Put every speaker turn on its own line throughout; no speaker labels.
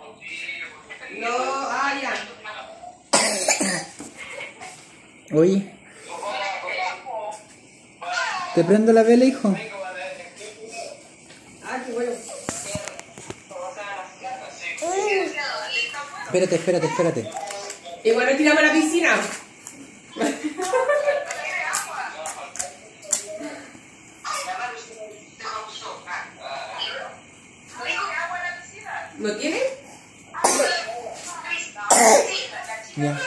No, ya.
Oye. ¿Te prendo la vela, hijo?
Qué bueno.
Espérate.
Igual nos tiramos a la piscina. ¿No tiene?
Ya.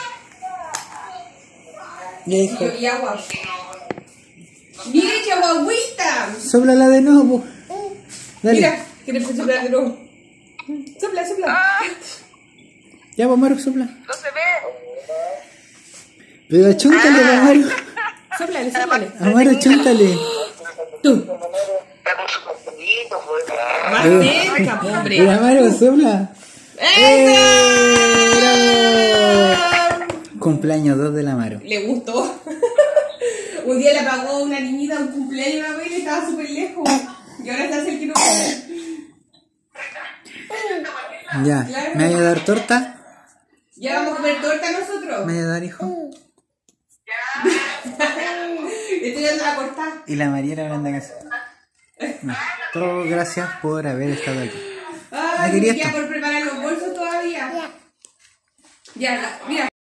Ya, hijo.
Y agua. Mira, echa agüita.
Sóplala de nuevo. Dale.
Mira, ¿quieres soplar de nuevo? Sopla.
Ya, pues, Maru, sopla.
No se ve.
Pero chúntale, Maru.
Sóplale.
Amaro, chúntale.
Tú.
Está con su papelito, pues.
Más cerca, hombre.
Mira, Amaro, sopla. ¡Bravo! Cumpleaños 2 de la Amaro.
Le gustó. Un día le pagó una niñita un cumpleaños a y estaba súper lejos. Y ahora se hace el que no puede.
Ya,
Claro.
¿me vaya a dar torta?
Ya vamos a comer torta nosotros.
¿Me vaya a dar, hijo?
Le estoy dando la cortada.
Y la Mariela hablando que no. Todo gracias por haber estado aquí.
Ay,
quería
me queda
esto.
por preparar los bolsos todavía. Ya, mira.